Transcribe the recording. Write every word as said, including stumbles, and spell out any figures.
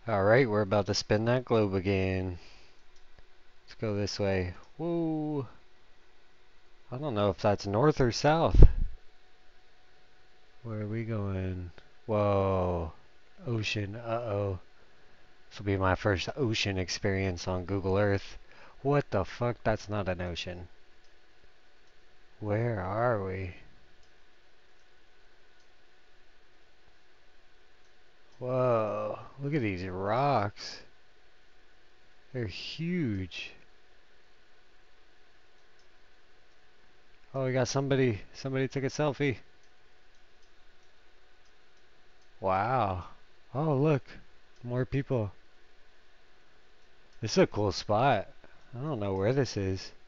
Alright, we're about to spin that globe again. Let's go this way. Whoa. I don't know if that's north or south. Where are we going? Whoa. Ocean. Uh-oh. This will be my first ocean experience on Google Earth. What the fuck? That's not an ocean. Where are we? Whoa. Look at these rocks. They're huge. Oh, we got somebody. Somebody took a selfie. Wow. Oh, look. More people. This is a cool spot. I don't know where this is.